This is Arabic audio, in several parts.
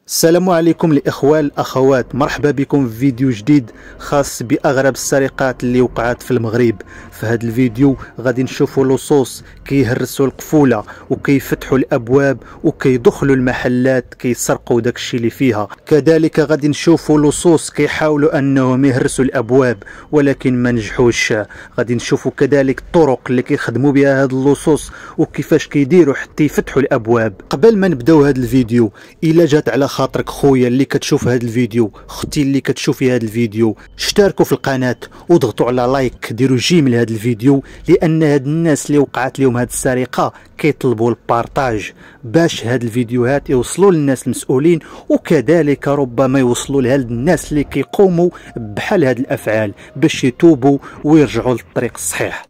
السلام عليكم الاخوان الاخوات، مرحبا بكم في فيديو جديد خاص باغرب السرقات اللي وقعت في المغرب. في هذا الفيديو غادي نشوفوا لصوص كيهرسوا القفوله وكيفتحوا الابواب وكيدخلوا المحلات كيسرقوا داكشي اللي فيها. كذلك غادي نشوفوا لصوص كيحاولوا انهم يهرسوا الابواب ولكن ما نجحوش. غادي نشوفوا كذلك الطرق اللي كيخدموا بها هاد اللصوص وكيفاش كيديروا حتى يفتحوا الابواب. قبل ما نبداو هذا الفيديو، الا جات على خاطرك خويا اللي كتشوف هذا الفيديو، اختي اللي كتشوفي هذا الفيديو، اشتركوا في القناه وضغطوا على لايك، ديروا جيم لهذا الفيديو، لان هاد الناس اللي وقعت لهم هاد السرقه كيطلبوا البارطاج باش هاد الفيديوهات يوصلوا للناس المسؤولين، وكذلك ربما يوصلوا لهاد الناس اللي كيقوموا بحال هاد الافعال باش يتوبوا ويرجعوا للطريق الصحيح.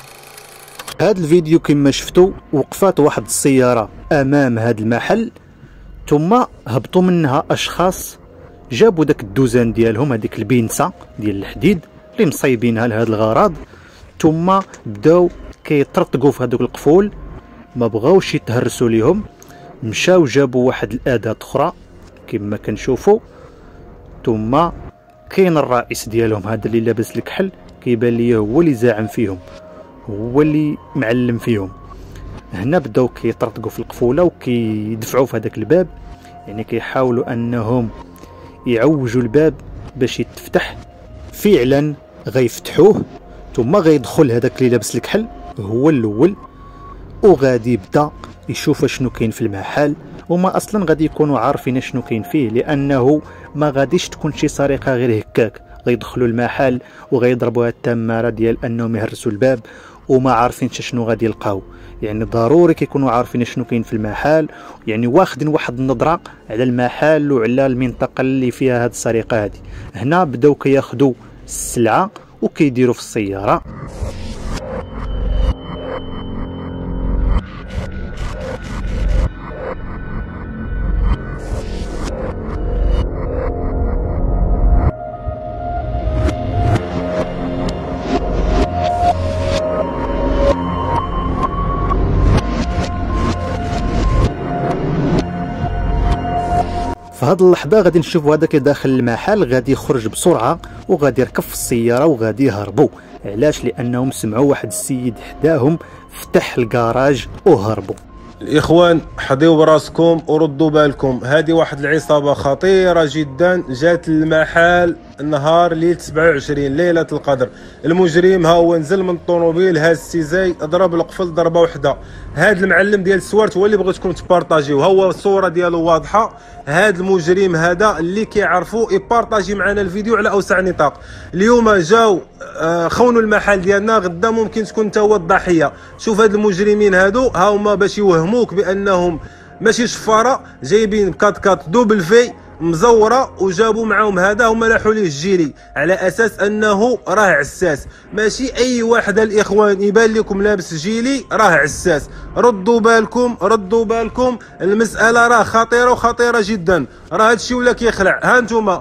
هاد الفيديو كما شفتوا وقفات واحد السياره امام هاد المحل، ثم هبطوا منها اشخاص جابوا داك الدوزان ديالهم، هذيك البينسه ديال الحديد اللي مصايبينها لهذا الغرض، ثم بداو كيطرطقوا في هذوك القفول، ما بغاوش يتهرسوا ليهم، مشاو جابوا واحد الاداه اخرى كما كنشوفوا، ثم كاين الرئيس ديالهم هذا اللي لابس الكحل، كيبان ليا هو اللي زاعم فيهم، هو اللي معلم فيهم. هنا بداو كيطرطقوا في القفوله وكيدفعوا في هذاك الباب، يعني كيحاولوا انهم يعوجوا الباب باش يتفتح. فعلا غيفتحوه، ثم غيدخل هذاك اللي لابس الكحل هو الاول وغادي يبدا يشوف شنو كاين في المحل. وما اصلا غادي يكونوا عارفين شنو كاين فيه، لانه ما غاديش تكون شي سرقه غير هكاك. غيدخلوا المحل وغيضربوا التماره ديال انهم يهرسوا الباب وما عارفين شنو غادي يلقاو. يعني ضروري كيكونوا عارفين شنو كاين في المحل، يعني واخدين واحد النظره على المحل وعلى المنطقه اللي فيها هاد السرقه هادي. هنا بداو كياخذوا السلعه وكيديروا في السياره. في هذه اللحظه غادي نشوفوا هذاك اللي داخل المحل غادي يخرج بسرعه وغادي يركب في السياره وغادي يهربوا. علاش؟ لانهم سمعوا واحد السيد حداهم فتح الكراج وهربوا. الاخوان حضيوا براسكم وردوا بالكم، هذه واحد العصابه خطيره جدا جات المحل نهار ليله 27 ليله القدر. المجرم ها هو نزل من الطوموبيل، هاز السيزاي، ضرب القفل ضربه وحده. هذا المعلم ديال السوارت هو اللي بغيتكم تبارطاجيو، ها هو الصوره ديالو واضحه. هذا المجرم هذا اللي كيعرفوا يبارطاجي معنا الفيديو على اوسع نطاق. اليوم جاو خونوا المحل ديالنا، غدا ممكن تكون انت هو الضحيه. شوف هاد المجرمين هادو ها هما باش يوهموك بانهم ماشي شفاره، جايبين كات دوبل في مزوره وجابوا معاهم هذا، هما لاحوا ليه الجيلي على اساس انه راه عساس. ماشي اي واحد الاخوان يبان لكم لابس جيلي راه عساس. ردوا بالكم، المساله راه خطيره وخطيره جدا. راه هادشي ولا كيخلع. ها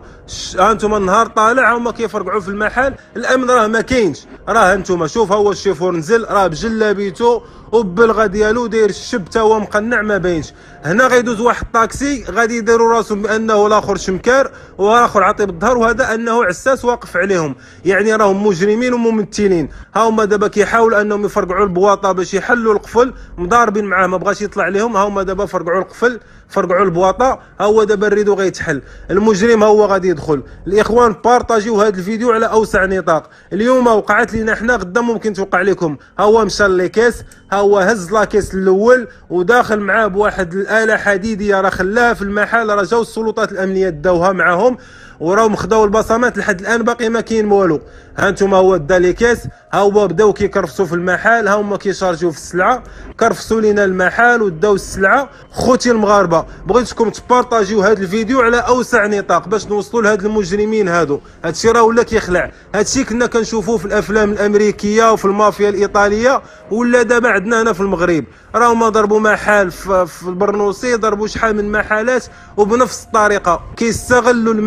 انتم النهار طالع هما كيفرقعوا في المحل، الامن راه ما كاينش. راه انتم شوف، هو الشيفور نزل راه بجلابيته وبالغا ديالو داير الشب تا هو مقنع ما باينش. هنا غيدوز واحد الطاكسي غادي يديروا راسهم بانه الاخر شمكار والاخر عاطي بالظهر، وهذا انه عساس واقف عليهم. يعني راهم مجرمين وممثلين. ها هما دابا كيحاولوا انهم يفرقعوا البواطه باش يحلوا القفل، مضاربين معاه ما بغاش يطلع لهم. ها هما دابا فرقعوا القفل، فرقعوا البواطه، ها هو دابا الريدو غيتحل. المجرم ها هو غادي يدخل. الاخوان بارطاجيو هذا الفيديو على اوسع نطاق. اليوم وقعت لينا حنا، غدا ممكن توقع لكم. ها هو مشى للكاس، ها هو هز لاكيس الاول وداخل معاه بواحد الاله حديديه، راه خلاها في المحل. راه جاو السلطات الامنيه داوها معاهم وراهم خداو البصمات، لحد الان باقي ما كاين والو. ها انتم هو دا لي كاس، ها هو بداو كيكرفسوا في المحل، ها هما كيشارجيو في السلعه، كرفسوا لينا المحل وداو السلعه. خوتي المغاربه بغيتكم تبارطاجيو هذا الفيديو على اوسع نطاق باش نوصلوا لهاد المجرمين هادو. هادشي راه ولا كيخلع. هادشي كنا كنشوفوه في الافلام الامريكيه وفي المافيا الايطاليه، ولا دابا عندنا هنا في المغرب. راهما ضربوا محل في البرنوسي، ضربوا شحال من محلات وبنفس الطريقه. كيستغلوا المكان اللي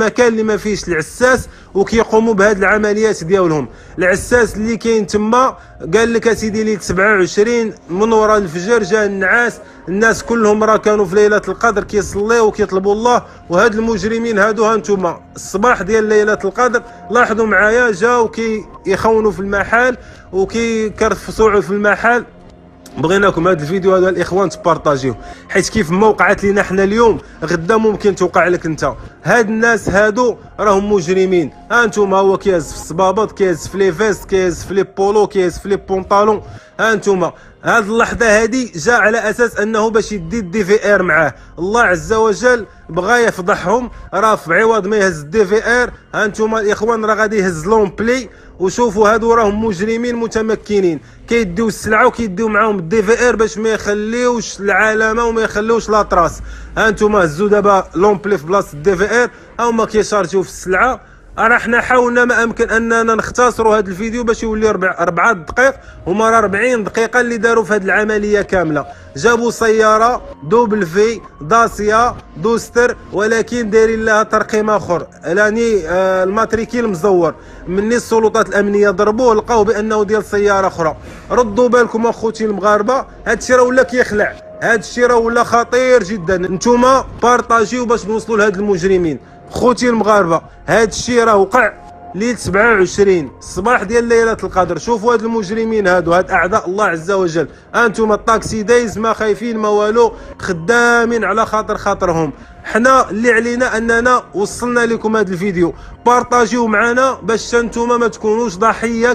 ما فيهش العساس وكيقوموا بهذه العمليات ديالهم. العساس اللي كاين تما قال لك اسيدي ليله 27 من وراء الفجر جا النعاس، الناس كلهم راه كانوا في ليله القدر كيصليو وكيطلبوا الله، وهاد المجرمين هادو هانتوما الصباح ديال ليله القدر لاحظوا معايا جاو كيخونوا في المحل وكيكرفصوا في المحل. بغيناكم هذا الفيديو هذا الاخوان تبارطاجيوه، حيت كيف ما وقعت لينا حنا اليوم غدا ممكن توقع لك انت. هاد الناس هادو راهم مجرمين. ها انتم هو كيهز في الصبابط، كيهز في لي فيست، كيهز في لي بولو، كيهز في لي بونطالون. ها انتم هاد اللحظه هادي جا على اساس انه باش يدي الدي في ار معاه. الله عز وجل بغى يفضحهم، راه في عوض ما يهز الدي في ار ها انتم الاخوان راه غادي يهز لومبلي. وشوفوا هادو راهم مجرمين متمكنين، كيديو السلعه وكيديو معاهم الدي في ار باش ما يخليوش العلامه وما يخليوش لاطراس. ها انتم هزوا دابا لومبلي في بلاصه الدي في ار، هما كيشارجيو في السلعه. راه حنا حاولنا ما امكن اننا نختصروا هذا الفيديو باش يولي 4 دقائق، هما راه 40 دقيقه اللي داروا في هذه العمليه كامله. جابوا سياره دوبل في داسيا دوستر ولكن دايرين لها ترقيم اخر، يعني الماتريكيل مزور. مني السلطات الامنيه ضربوه لقاو بانه ديال سياره اخرى. ردوا بالكم اخوتي المغاربه، هذا الشيء راه ولا كيخلع، هذا الشيء راه ولا خطير جدا. نتوما بارطاجيو باش نوصلوا لهاد المجرمين. خوتي المغاربه هاد الشيء راه وقع ليله 27 الصباح ديال ليله القدر. شوفوا هاد المجرمين هادو، هاد اعداء الله عز وجل. انتم الطاكسي دايز ما خايفين ما والو، خدامين على خاطرهم. حنا اللي علينا اننا وصلنا لكم هاد الفيديو، بارطاجيو معنا باش انتم ما تكونوش ضحيه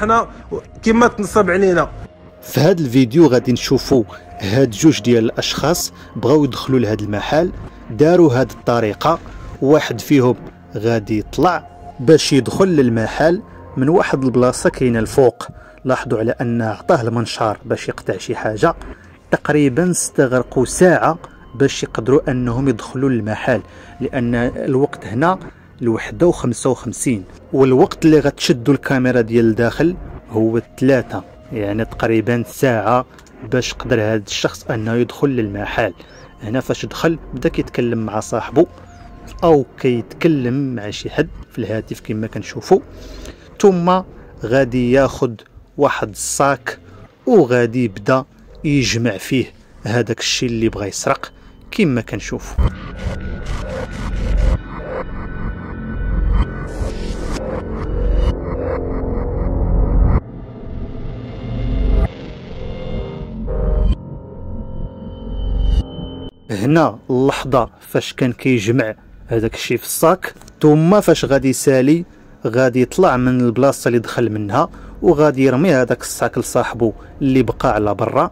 كما تنصب علينا. في هذا الفيديو غادي نشوفوا هاد جوج ديال الاشخاص بغاو يدخلوا لهذا المحل، داروا هاد الطريقه. واحد فيهم غادي يطلع باش يدخل للمحل من واحد البلاصه كاينه الفوق. لاحظوا على ان عطاه المنشار باش يقطع شي حاجه. تقريبا استغرقوا ساعه باش يقدروا انهم يدخلوا للمحل، لان الوقت هنا الوحده و55، والوقت اللي غتشدوا الكاميرا ديال الداخل هو 3، يعني تقريبا ساعه باش قدر هذا الشخص انه يدخل للمحل. هنا فاش دخل بدا كيتكلم مع صاحبه او كيتكلم مع شي حد في الهاتف كما كنشوفوا، ثم غادي ياخذ واحد الصاك وغادي يبدا يجمع فيه هذاك الشيء اللي بغى يسرق كما كنشوف. هنا اللحظه فاش كان كيجمع هذاك الشيء في الصاك، ثم فاش غادي يسالي غادي يطلع من البلاصه اللي دخل منها وغادي يرمي هذاك الصاك لصاحبه اللي بقى على برا.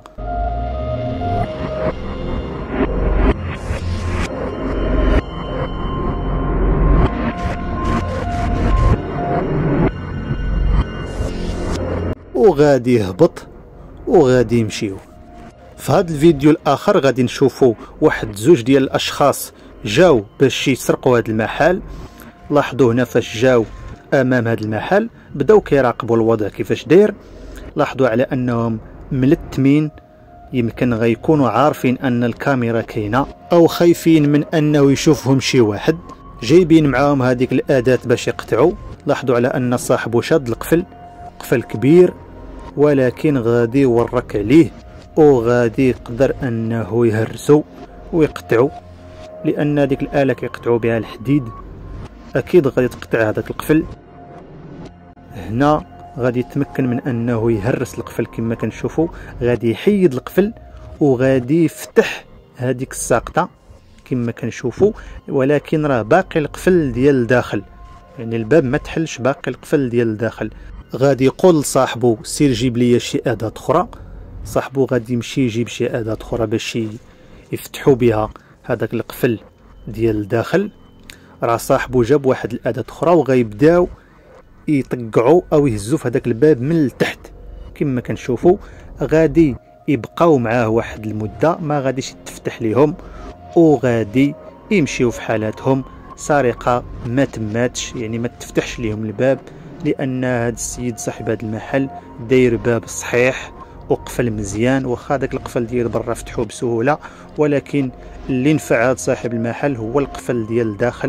وغادي يهبط وغادي يمشيو. في هذا الفيديو الاخر غادي نشوفوا واحد زوج ديال الاشخاص جاو باش يسرقوا هذا المحل. لاحظوا هنا فاش جاو امام هذا المحل بداو كيراقبوا الوضع كيفاش داير. لاحظوا على انهم ملتمين، يمكن غيكونوا عارفين ان الكاميرا كاينه او خايفين من انه يشوفهم شي واحد. جايبين معاهم هذيك الاداه باش يقطعوا. لاحظوا على ان صاحبه شاد قفل كبير، ولكن غادي يورك عليه وغادي يقدر انه يهرسو ويقطعو، لان هذيك الاله كيقطعوا بها الحديد اكيد غادي تقطع هذاك القفل. هنا غادي يتمكن من انه يهرس القفل كما كنشوفوا. غادي يحيد القفل وغادي يفتح هذيك الساقطه كما كنشوفوا، ولكن راه باقي القفل ديال الداخل، يعني الباب ما تحلش، باقي القفل ديال الداخل. غادي يقول لصاحبه سير جيب لي شي اداه اخرى. صاحبه غادي يمشي يجيب شي اداه اخرى باش يفتحوا بها هذاك القفل ديال الداخل. راه صاحبه جاب واحد الاداه اخرى وغيبداو يطقعوا او يهزوا في هذاك الباب من التحت كما كنشوفوا. غادي يبقاو معاه واحد المده، ما غاديش تفتح ليهم وغادي يمشيو في حالاتهم. سرقه ما تماتش، يعني ما تفتحش ليهم الباب، لان هذا السيد صاحب هذا المحل داير باب صحيح وقفل مزيان. واخا داك القفل ديال برا فتحوه بسهوله، ولكن اللي نفع هذا صاحب المحل هو القفل ديال الداخل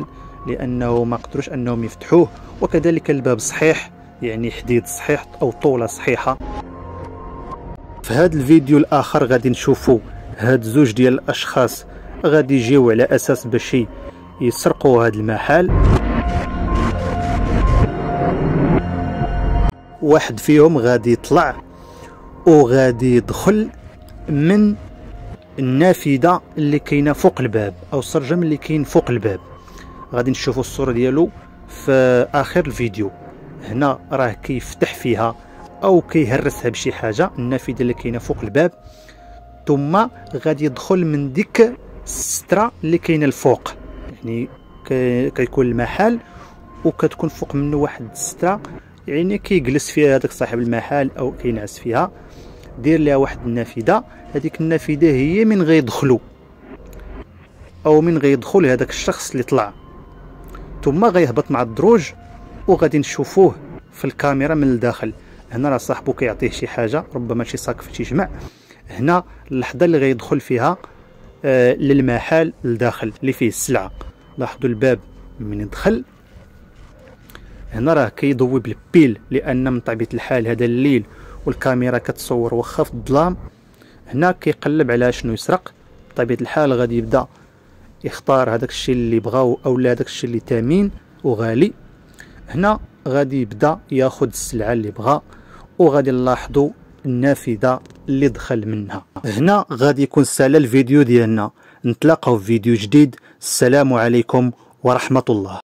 لانه ما قدروش انهم يفتحوه، وكذلك الباب صحيح، يعني حديد صحيح او طولة صحيحة. في هذا الفيديو الاخر غادي نشوفوا هاد زوج ديال الاشخاص غادي يجيو على اساس باش يسرقوا هذا المحل. واحد فيهم غادي يطلع وغادي يدخل من النافذة اللي كاينه فوق الباب، او السرجم اللي كاين فوق الباب. غادي نشوفوا الصورة ديالو في اخر الفيديو. هنا راه كيفتح فيها او كيهرسها بشي حاجة، النافذة اللي كاينه فوق الباب، ثم غادي يدخل من ديك السترة اللي كاينه الفوق. يعني كيكون المحل وكتكون فوق منه واحد السترة، يعني كيجلس فيها هذاك صاحب المحل او كينعس فيها. دير لها واحد النافذة، هذيك النافذة هي من غيدخلوا او من غيدخل هذاك الشخص اللي طلع، ثم غيهبط مع الدروج وغادي نشوفوه في الكاميرا من الداخل. هنا راه صاحبو كيعطيه شي حاجة، ربما شي صاك في شي جمع. هنا اللحظة اللي غيدخل فيها للمحل الداخل اللي فيه السلعة. لاحظوا الباب من يدخل هنا راه كيضوي بالبيل، لان من طبيعة الحال هذا الليل والكاميرا كتصور واخا في الظلام. هنا كيقلب على شنو يسرق، بطبيعة الحال غادي يبدا يختار هذاك الشيء اللي بغاو او لا هذاك الشيء اللي ثمين وغالي. هنا غادي يبدا ياخذ السلعة اللي بغا، وغادي نلاحظوا النافذة اللي دخل منها. هنا غادي يكون سالا الفيديو ديالنا. نتلاقاو في فيديو جديد. السلام عليكم ورحمة الله.